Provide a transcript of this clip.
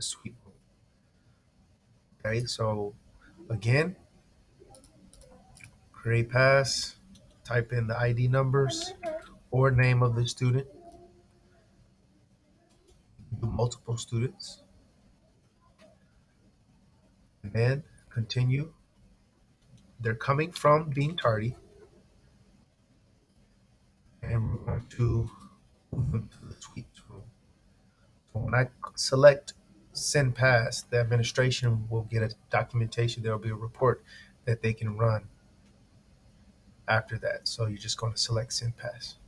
suite room. Okay, so again, create pass, type in the ID numbers or name of the student. Do multiple students, and then continue. They're coming from being tardy, and we're going to move them to the suites room. So when I select send pass, the administration will get a documentation. There will be a report that they can run after that. So you're just going to select send pass.